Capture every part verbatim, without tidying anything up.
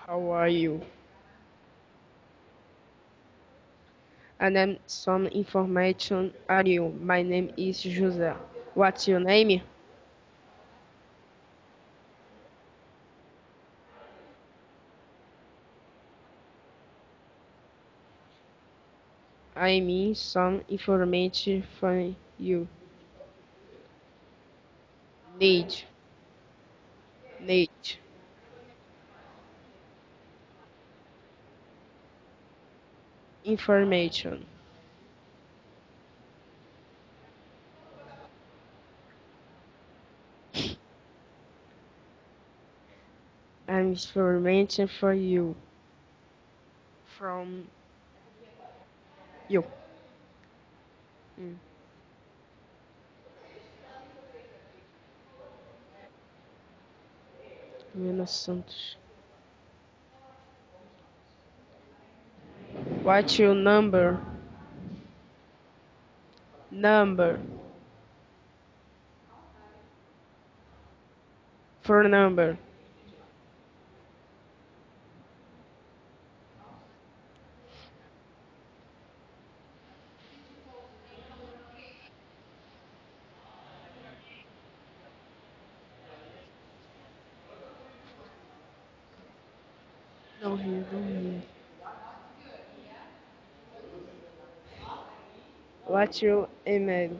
How are you? And then some information are you? My name is Jose. What's your name? I mean some information from you. Need, need information. And information for you. From you. Mm. Menos Santos. What's your number? Number. For number. Don't hear, don't hear. What's your email?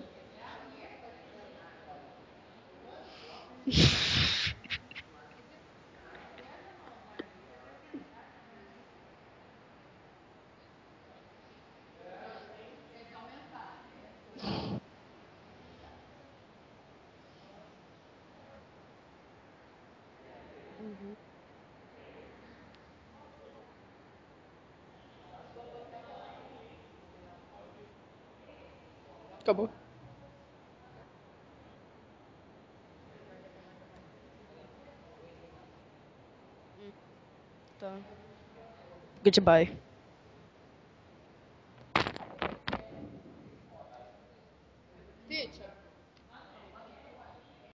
Acabou. Tá. Goodbye.